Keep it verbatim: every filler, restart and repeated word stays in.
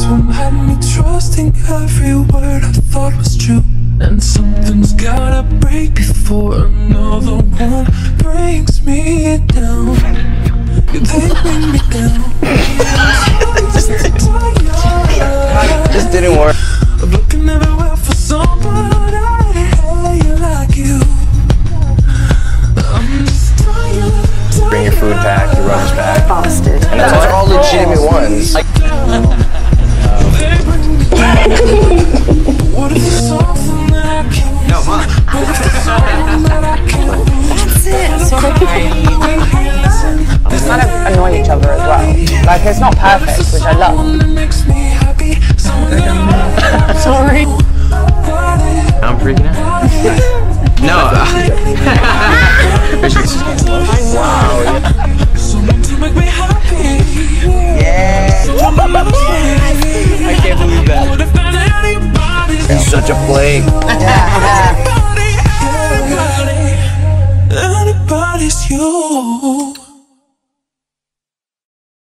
one had me trusting every word I thought was true. And something's gotta break before another one brings me down. Yeah, they bring me down. This didn't work. I'm looking everywhere for somebody like you. I'm just tired. Bring your food pack, your rubbish pack. Bastard. And those are all legitimate ones. Like, what if it's something that I can't? No, man. What if it's something that I can't? That's it. Sorry. We kind of annoy each other as well. Like, it's not perfect, which I love. Sorry. I'm freaking out. No. wow. Yeah. I can't believe that. He's such a flake. Anybody's you.